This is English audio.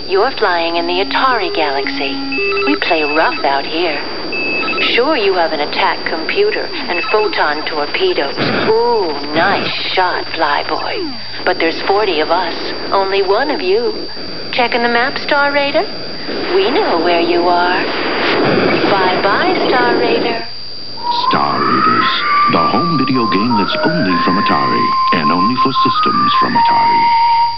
You're flying in the Atari galaxy. We play rough out here. Sure, you have an attack computer and photon torpedoes. Ooh, nice shot, Flyboy. But there's 40 of us, only one of you. Checking the map, Star Raider? We know where you are. Bye-bye, Star Raider. Star Raiders, the home video game that's only from Atari, and only for systems from Atari.